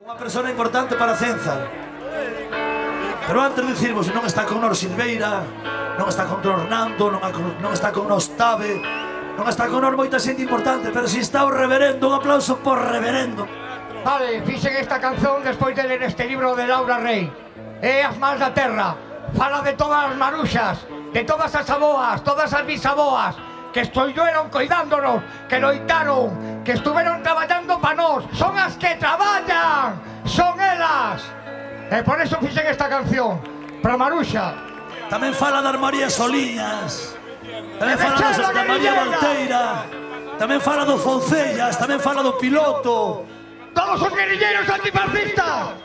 Unha persona importante para Cenzar. Pero antes de dicirvos, non está con nós Silveira, non está con Tornando, non está con nós Tabe, non está con nós moita xente importante, pero si está o reverendo, un aplauso por reverendo. Vale, fixen esta canción despois de ler este libro de Laura Rey. É As Mans da Terra. Fala de todas as maruxas, de todas as aboas, todas as bisaboas, que estuveron coidándonos, que loitaron, que estuveron traballando pa nós. Son as que traballan, son elas. E por eso fixen esta canción, para Maruxa. Tamén fala das María Soliñas, tamén fala da Santa María Valteira, tamén fala do Foncellas, tamén fala do Piloto. Todos os guerrilleiros antifascistas.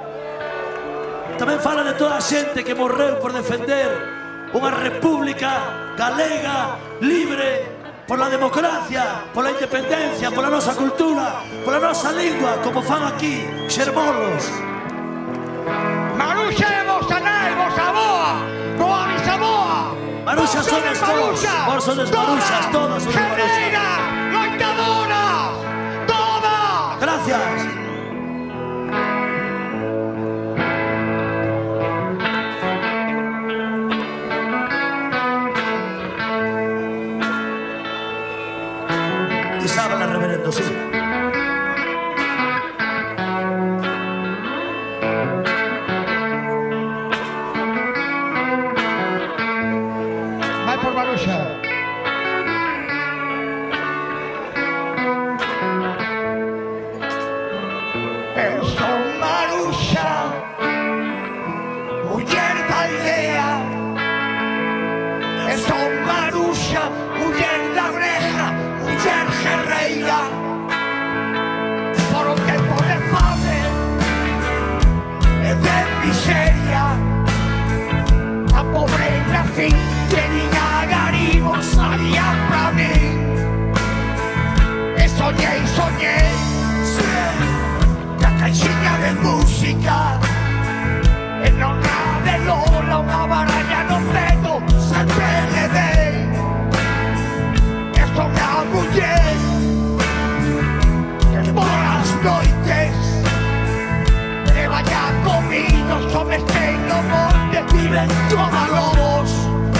Tamén fala de toda a xente que morreu por defender unha república galega, libre, pola democracia, pola independencia, pola nosa cultura, pola nosa lingua, como fan aquí, xermolos. Maruxa é vosa nai, vosa aboa, voa bisaboa. Maruxa sodes vos, vos sodes maruxas, todas sodes maruxas. Guerreiras, loitadoras, todas. Gracias. Sábana, reverendo, sí. Vai por Maruxa. Eu son Maruxa, muller da aldea. Eu son Maruxa, muller da breja, muller guerreira. Por un tempo de fame e de miseria, a pobreza fin tenía garibos, salía pra min. E soñei, soñei, na caixinha de música, e non de Lola, unha baralla no peto, sempre le dei. E son a muller que por as noites treballa comigo, somestei no monte, viven toda lobos.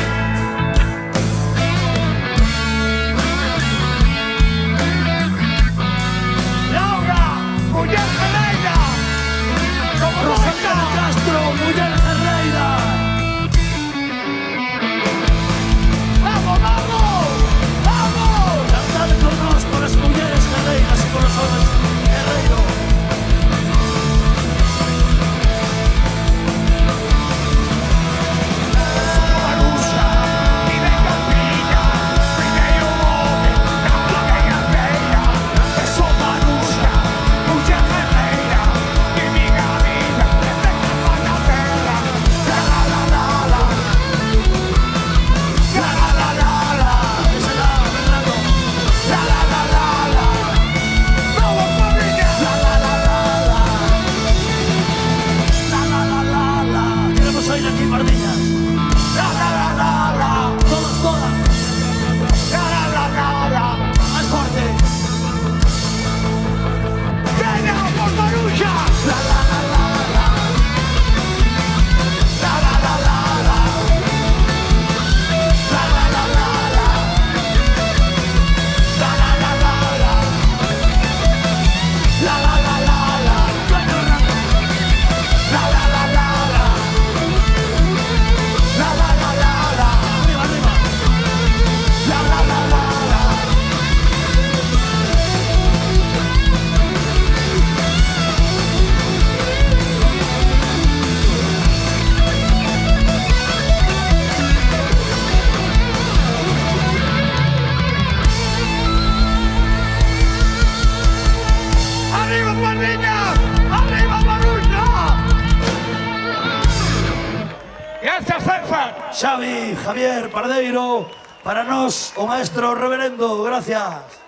Laura, muller guerreira, como Rosalía de Castro, muller guerreira. Vamos, vamos, vamos. Cantad con nós por as mulleres guerreiras e por os homens guerreiros. Maruxa, vive Campina, primeiro home, na guerreira. Eu sou Maruxa, muller guerreira, que minha vida é feita na terra. La la la la la, la la la la la, Ese lá, Fernando. la la la la la. Vamos familia, la la la la la, la la la la la, Queremos oír aquí, Pardiña. la la la la la. Todas, todas. La la la la la, Más fuerte. venga por Maruxa. La la la la la, la la la la la, la la la la la, la la la la la, la la la la la, la la la la la, la la la la la, Arriba, arriba. la la la la la. ¡Arriba, Pardiña! ¡Arriba, Maruxa! Gracias, César. Xavi, Javier, Pardeiro, para nós o maestro reverendo, gracias.